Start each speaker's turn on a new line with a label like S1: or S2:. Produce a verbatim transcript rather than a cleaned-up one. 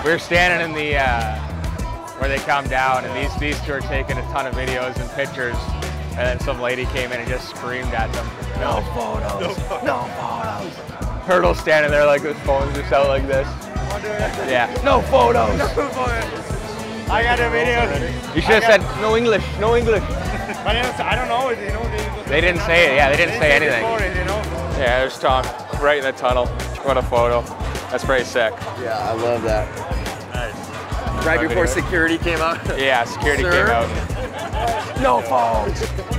S1: We were standing in the, uh, where they come down, and these, these two are taking a ton of videos and pictures, and then some lady came in and just screamed at them. No photos, no photos. No photos. Hurdle's standing there like with phones just out like this. Yeah, no photos. No photos.
S2: I got a video.
S1: You should have said no English, no English.
S2: But I don't know, you know. They,
S1: they didn't say it, yeah, they didn't, they didn't say, say anything.
S2: It, you know?
S1: Yeah, there's Tom, right in the tunnel. What a photo. That's pretty sick.
S3: Yeah, I love that.
S2: Nice.
S3: Right before security came out?
S1: Yeah, security
S3: Sir?
S1: came out.
S3: No phones.